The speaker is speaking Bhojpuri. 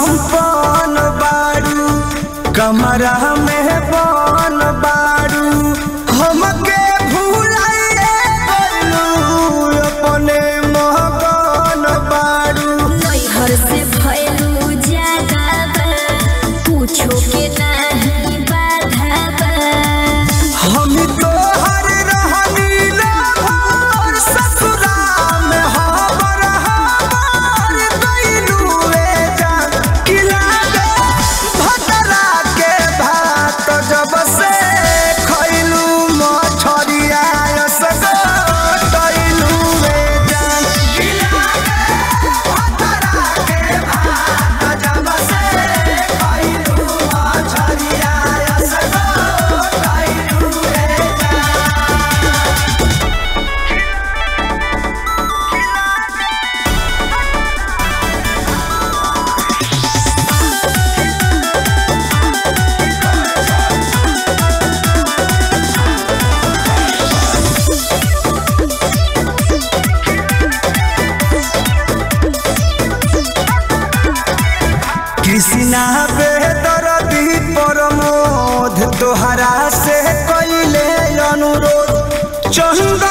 संपन्न बारू कमरा में बन बारू हमके भूलाइए गइलू अपने महगन बारू नैहर से भइलू ज्यादा पूछो के नहीं बाधा हम तो हर रहनी ना भर ससुरा में हबर गइलू रे जान किला दे भतरा के भात जब से खइलू मछरिया गइलू रे जान किला दे भतरा के भात जब से खइलू मछरिया गइलू रे कृष्णा बेदर्दी प्रमोद तोहरा से कइले अनुरोध चंद